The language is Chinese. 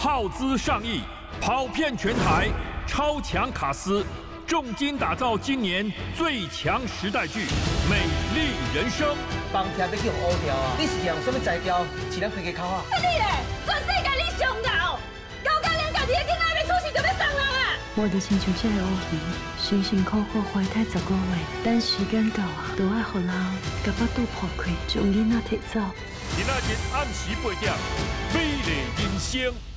耗资上亿，跑遍全台，超强卡司，重金打造今年最强时代剧《美丽人生》。 帮听要叫乌条啊！你是用什么材料饲咱规家口啊？ 你嘞，全世界你上熬，高到连家己的囡仔要出世就要送人啊！ 我就亲像这个乌鱼，辛辛苦苦怀胎10个月，等时间到啊，就爱互人甲巴肚破开，将囡仔摕走。 今仔日暗时8点，《美丽人生》。